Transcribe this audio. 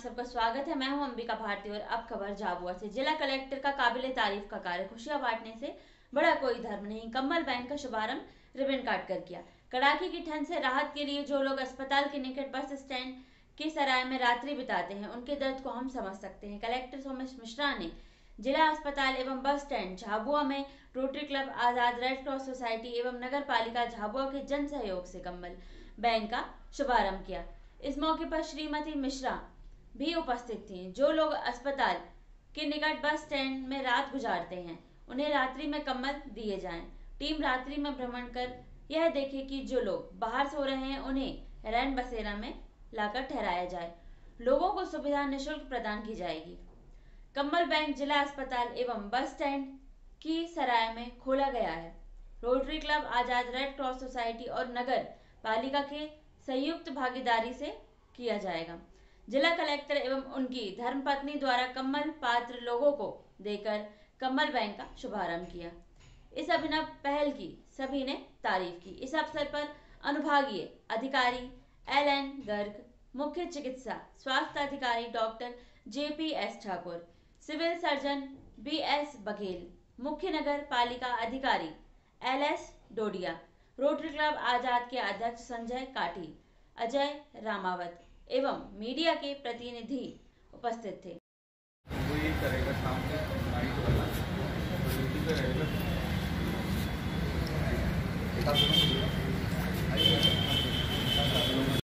सबका स्वागत है। मैं हूं अंबिका भारती और अब खबर झाबुआ से। जिला कलेक्टर का काबिले तारीफ का कार्य खुशियां बांटने से बड़ा कोई धर्म नहीं। कम्बल बैंक का शुभारंभ रिबन काट कर किया। कड़ाके की ठंड से राहत के लिए जो लोग अस्पताल के निकट बस स्टैंड के सराय में रात्रि बिताते हैं, उनके दर्द को हम समझ सकते हैं। कलेक्टर सोमेश मिश्रा ने जिला अस्पताल एवं बस स्टैंड झाबुआ में Rotary Club, Azad, Red Cross Society एवं नगर पालिका झाबुआ के जन सहयोग से कम्बल बैंक का शुभारंभ किया। इस मौके पर श्रीमती मिश्रा भी उपस्थित थीं। जो लोग अस्पताल के निकट बस स्टैंड में रात गुजारते हैं, उन्हें रात्रि में कम्बल दिए जाएं। टीम रात्रि में भ्रमण कर यह देखे कि जो लोग बाहर सो रहे हैं, उन्हें रैन बसेरा में लाकर ठहराया जाए। लोगों को सुविधा निःशुल्क प्रदान की जाएगी। कम्बल बैंक जिला अस्पताल एवं बस स्टैंड की सराय में खोला गया है। Rotary Club, Azad, Red Cross Society और नगर पालिका के संयुक्त भागीदारी से किया जाएगा। जिला कलेक्टर एवं उनकी धर्मपत्नी द्वारा कम्बल पात्र लोगों को देकर कम्बल बैंक का शुभारंभ किया। इस अभिनव पहल की सभी ने तारीफ की। इस अवसर पर अनुभागीय अधिकारी LN गर्ग, मुख्य चिकित्सा स्वास्थ्य अधिकारी doctor JPS Thakur, civil surgeon BS Baghel, मुख्य नगर पालिका अधिकारी LS Dodiya, Rotary Club Azad के अध्यक्ष संजय काठी, अजय रामावत एवं मीडिया के प्रतिनिधि उपस्थित थे। वो ये करेगा शाम में नाइट वाला ड्यूटी पे रहेगा।